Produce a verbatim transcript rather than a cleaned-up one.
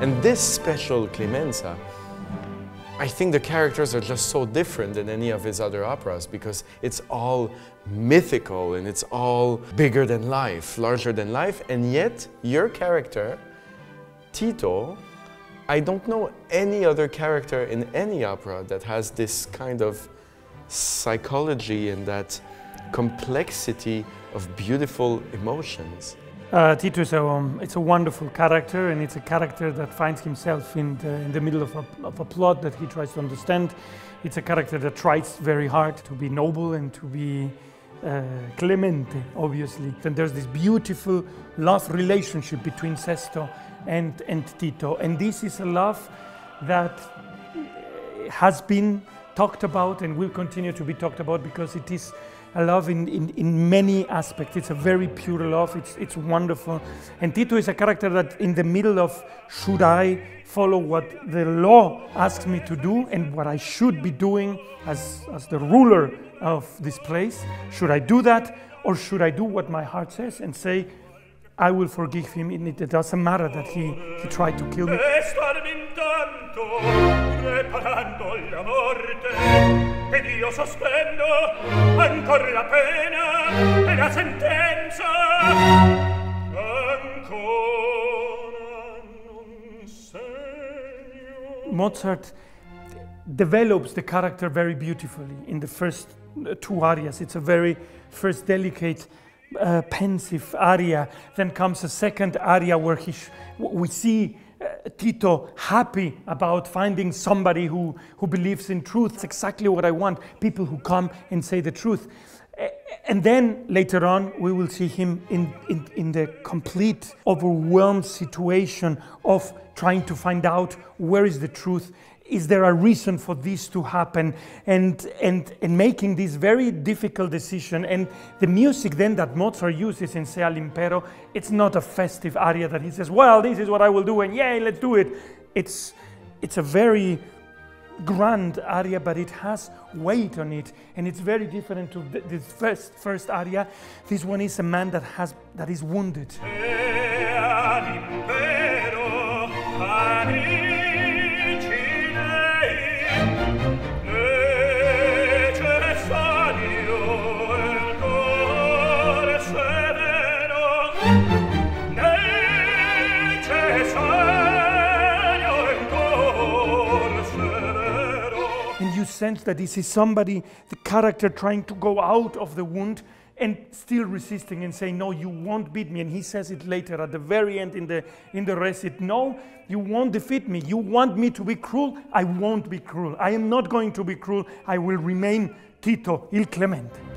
And this special Clemenza, I think the characters are just so different than any of his other operas because it's all mythical and it's all bigger than life, larger than life, and yet your character, Tito, I don't know any other character in any opera that has this kind of psychology and that complexity of beautiful emotions. Uh, Tito is a, um, it's a wonderful character, and it's a character that finds himself in the, in the middle of a, of a plot that he tries to understand. It's a character that tries very hard to be noble and to be uh, clemente, obviously. And there's this beautiful love relationship between Sesto and, and Tito. And this is a love that has been talked about and will continue to be talked about because it is a love in, in, in many aspects. It's a very pure love, it's, it's wonderful. And Tito is a character that in the middle of, should I follow what the law asks me to do and what I should be doing as, as the ruler of this place? Should I do that, or should I do what my heart says and say, I will forgive him, and it doesn't matter that he, he tried to kill me. Ed io sospendo ancora la pena e la sentenza ancora non segno. Mozart develops the character very beautifully in the first two arias. It's a very first delicate uh, pensive aria, then comes a second aria where he we see Uh, Tito happy about finding somebody who, who believes in truth. It's exactly what I want, people who come and say the truth. Uh, and then later on we will see him in, in, in the complete overwhelmed situation of trying to find out where is the truth. Is there a reason for this to happen? And, and, and making this very difficult decision. And the music then that Mozart uses in Se all'impero, it's not a festive aria that he says, well, this is what I will do, and yay, let's do it. It's, it's a very grand aria, but it has weight on it, and it's very different to the, this first, first aria. This one is a man that, has, that is wounded. And you sense that this is somebody, the character trying to go out of the wound and still resisting and saying, no, you won't beat me. And he says it later at the very end in the, in the recit, no, you won't defeat me. You want me to be cruel? I won't be cruel. I am not going to be cruel. I will remain Tito, il Clemente.